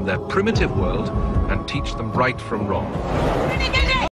from their primitive world and teach them right from wrong.